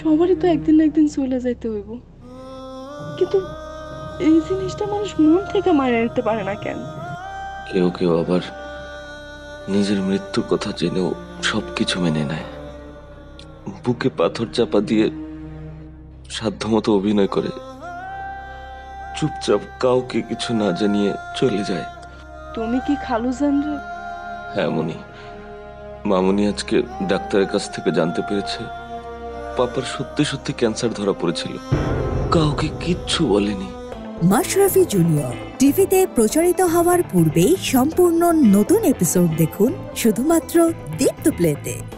সবারই তো একদিন না একদিন চলে যাইতে হইব, কিন্তু এই জিনিসটা মানুষ মন থেকে মানিয়ে নিতে পারে না কেন? কেউ কেউ আবার নিজের মৃত্যুর কথা জেনেও সবকিছু মেনে নেয়, বুকে পাথর চাপা দিয়ে সাধ্যমতো অভিনয় করে, চুপচাপ কাউকে কিছু না জানিয়ে চলে যায়। তুমি কি খালু জানরে? হ্যাঁ মনি, মামনি আজকে ডাক্তারের কাছ থেকে জানতে পেরেছে পাপার সত্যি সত্যি ক্যান্সার ধরা পড়েছিল, কাউকে কিচ্ছু বলেনি। মাশরাফি জুনিয়র টিভিতে প্রচারিত হওয়ার পূর্বেই সম্পূর্ণ নতুন এপিসোড দেখুন শুধুমাত্র দীপ্ত প্লেতে।